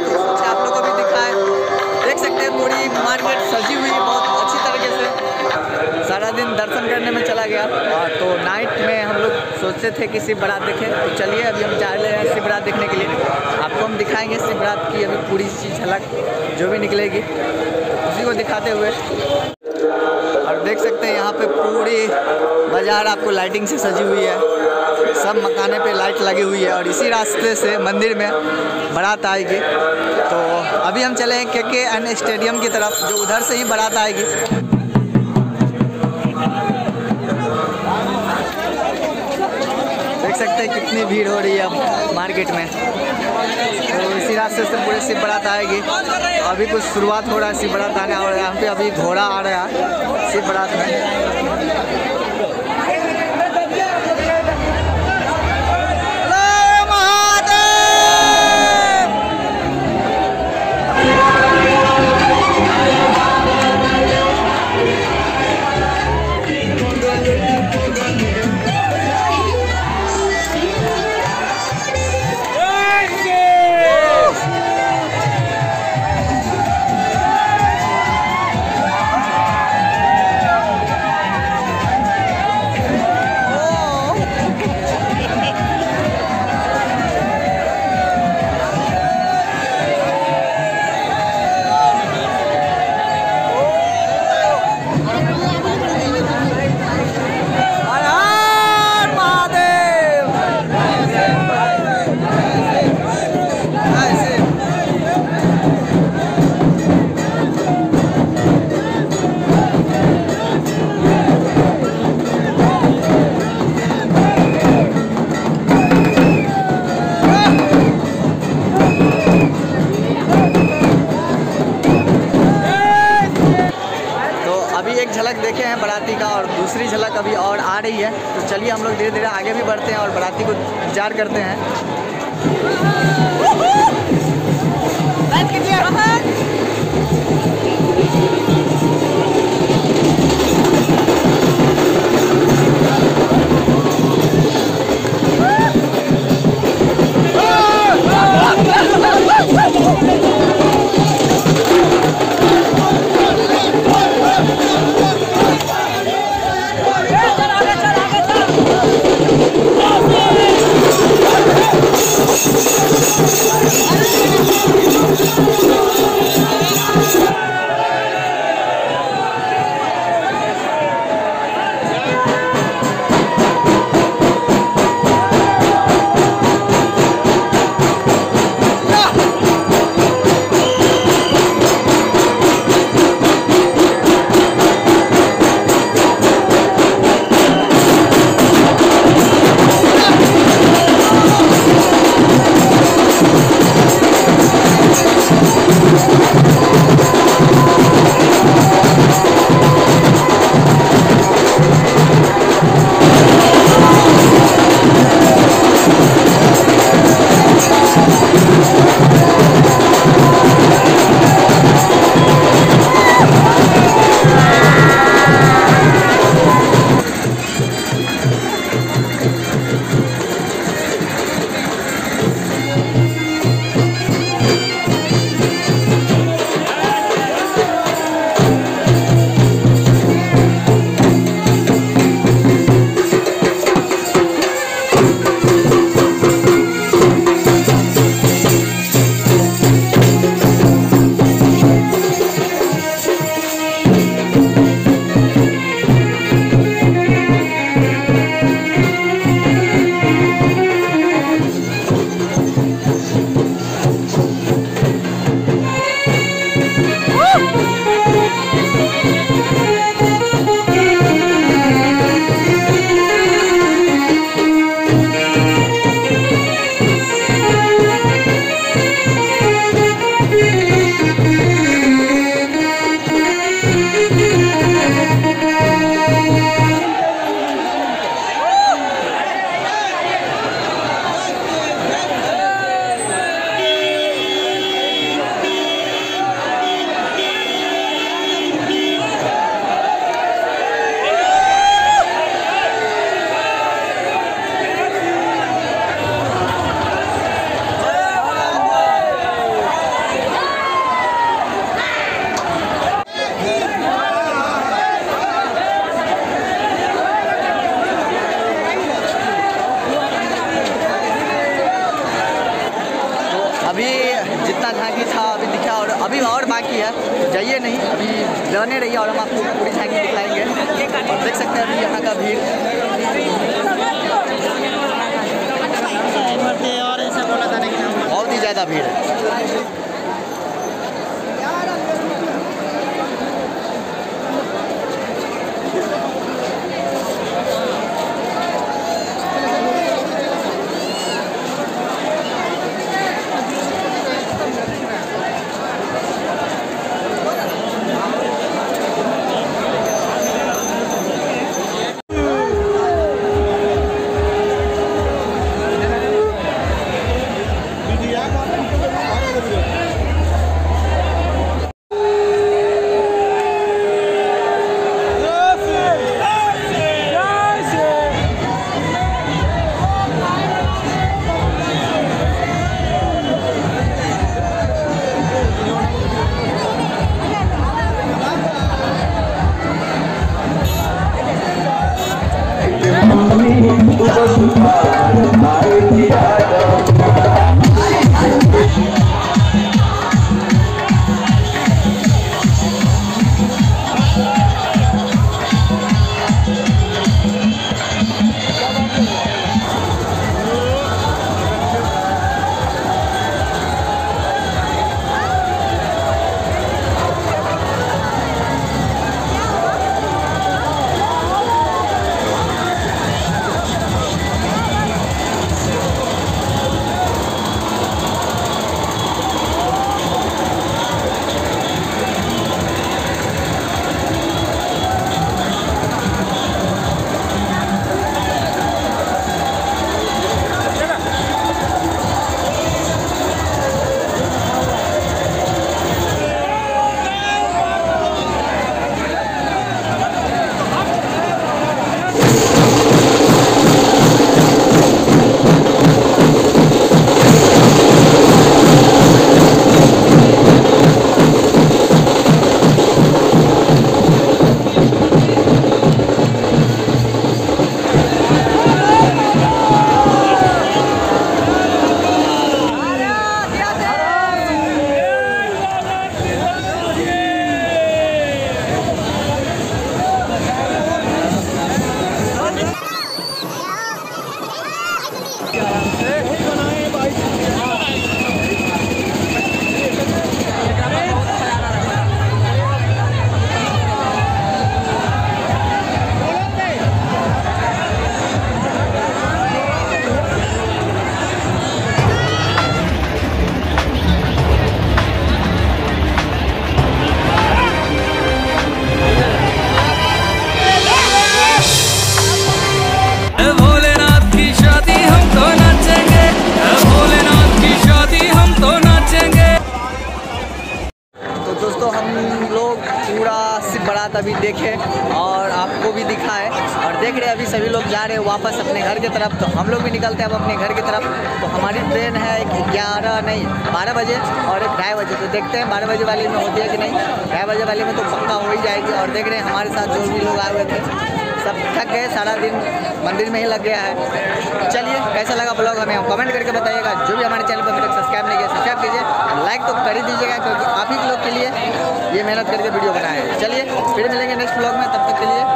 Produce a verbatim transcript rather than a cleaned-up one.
तो सोचे आप लोग को भी दिखाएं। देख सकते हैं पूरी मार्केट सजी हुई बहुत अच्छी तरीके से। सारा दिन दर्शन करने में चला गया और तो नाइट में हम लोग सोचते थे कि शिव बारात देखें, तो चलिए अभी हम जा रहे हैं शिव बारात देखने के लिए। आपको हम दिखाएंगे शिव बारात की अभी पूरी सी झलक जो भी निकलेगी उसी को दिखाते हुए। और देख सकते हैं यहाँ पे पूरी बाज़ार आपको लाइटिंग से सजी हुई है, सब मकाने पे लाइट लगी हुई है और इसी रास्ते से मंदिर में बारात आएगी। तो अभी हम चले हैं के के एन स्टेडियम की तरफ, जो उधर से ही बारात आएगी। देख सकते हैं कितनी भीड़ हो रही है अब मार्केट में। तो इसी रास्ते से पूरे शिव बारात आएगी। अभी कुछ शुरुआत हो रहा है शिव बारात आने, और यहाँ पे अभी घोड़ा आ रहा है शिव बारात में। एक झलक देखे हैं बाराती का और दूसरी झलक अभी और आ रही है। तो चलिए हम लोग धीरे धीरे आगे भी बढ़ते हैं और बाराती को इंतजार करते हैं। Let's go. बाकी था, अभी दिखा और अभी और बाकी है। तो जाइए नहीं, अभी बने रहिए और हम आपको पूरी झांकी दिखाएंगे। और देख सकते हैं अभी यहाँ का भीड़ और ऐसा बोला था नहीं, बहुत ही ज़्यादा भीड़ है। बारात अभी देखे और आपको भी दिखाए और देख रहे अभी सभी लोग जा रहे हैं वापस अपने घर की तरफ। तो हम लोग भी निकलते हैं अब अपने घर की तरफ। तो हमारी ट्रेन है ग्यारह नहीं बारह बजे और एक ढाई बजे। तो देखते हैं बारह बजे वाली में होती है कि नहीं। ढाई बजे वाली में तो पक्का हो ही जाएगी। और देख रहे हैं हमारे साथ जो भी लोग आए हुए थे सब थक गए, सारा दिन मंदिर में ही लग गया है। चलिए कैसा लगा ब्लॉग हमें कमेंट करके बताइएगा। जो भी हमारे चैनल पर अभी तक सब्सक्राइब नहीं किया सब्सक्राइब कीजिए, लाइक तो कर ही दीजिएगा क्योंकि आप ही लोग के लिए ये मेहनत करके वीडियो बनाए हैं। चलिए फिर मिलेंगे नेक्स्ट ब्लॉग में, तब तक के लिए